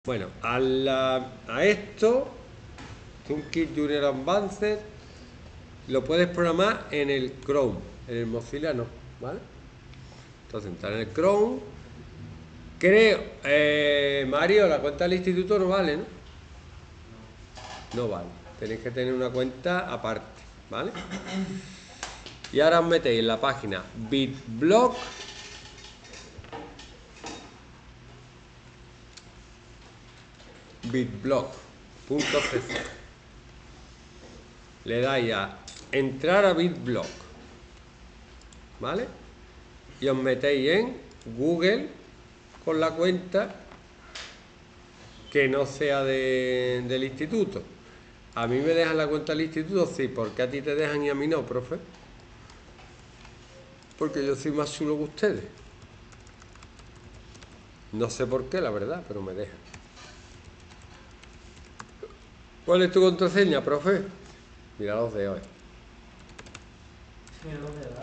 Bueno, a esto, ToolKit Junior Advanced, lo puedes programar en el Chrome, en el Mozilla no, ¿vale? Entonces, entrar en el Chrome. Creo, Mario, la cuenta del instituto no vale, ¿no? No vale, tenéis que tener una cuenta aparte, ¿vale? Y ahora os metéis en la página bitblock.cc. Le dais a entrar a BitBlock, ¿vale? Y os metéis en Google con la cuenta que no sea del instituto. A mí me dejan la cuenta del instituto, sí. ¿Por qué a ti te dejan y a mí no, profe? Porque yo soy más chulo que ustedes. No sé por qué, la verdad, pero me dejan. ¿Cuál es tu contraseña, profe? Mira los de hoy. Mira los dedos.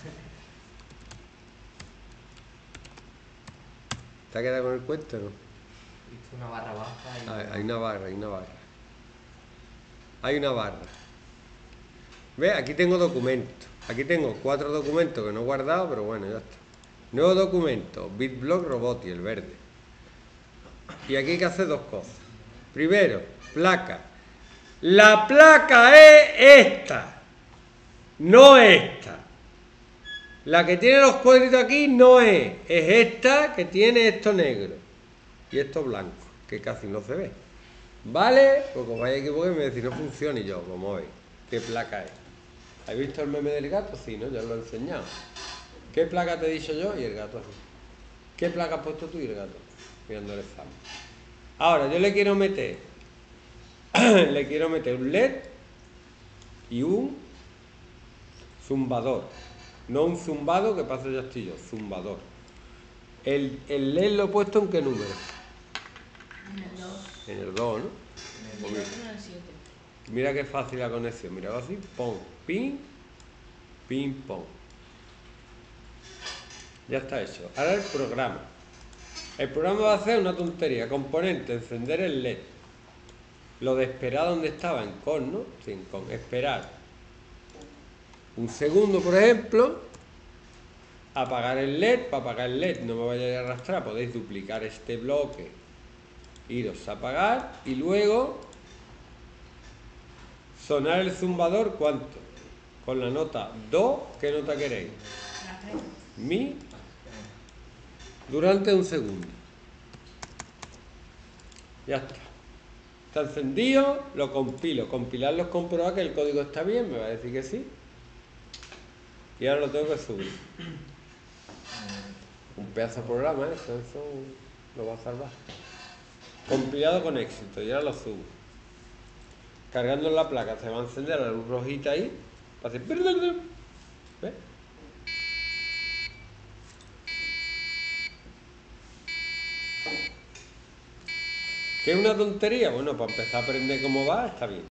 ¿Te ha quedado con el cuento o no? Hice una barra baja y... Hay una barra, hay una barra. Hay una barra. ¿Ves? Aquí tengo documentos. Aquí tengo 4 documentos que no he guardado, pero bueno, ya está. Nuevo documento, BitBlock Robotics, el verde. Y aquí hay que hacer 2 cosas. Primero, placa. La placa es esta, no esta. La que tiene los cuadritos aquí no es esta que tiene esto negro y esto blanco, que casi no se ve. ¿Vale? Porque os vais a equivocar y me decís, no funciona, y yo, vamos a ver, ¿qué placa es? ¿Has visto el meme del gato? Sí, ¿no? Ya os lo he enseñado. ¿Qué placa te he dicho yo? Y el gato así. ¿Qué placa has puesto tú y el gato? Mirando el examen. Ahora, yo le quiero meter un LED y un zumbador. No un zumbado, que pasa ya estoy yo, zumbador. ¿El LED lo he puesto en qué número? En el 2. En el 2, ¿no? Y el otro en el 7. Mira qué fácil la conexión. Mira, así, pum, ping, ping, pong. Ya está hecho. Ahora el programa. El programa va a hacer una tontería. Componente, encender el LED. Lo de esperar donde estaba, en con, ¿no? Sí, en con. Esperar un segundo, por ejemplo. Apagar el LED. Para apagar el LED no me vaya a arrastrar. Podéis duplicar este bloque. Iros a apagar. Y luego sonar el zumbador, ¿cuánto? Con la nota do. ¿Qué nota queréis? La 3. Mi. Durante un segundo. Ya está. Está encendido, lo compilo. Compilarlo es comprobar que el código está bien, me va a decir que sí. Y ahora lo tengo que subir. Un pedazo de programa, ¿eh? Eso lo va a salvar. Compilado con éxito, y ahora lo subo. Cargando en la placa se va a encender la luz rojita ahí. Va a hacer... ¿Ves? ¿Qué es una tontería? Bueno, para empezar a aprender cómo va, está bien.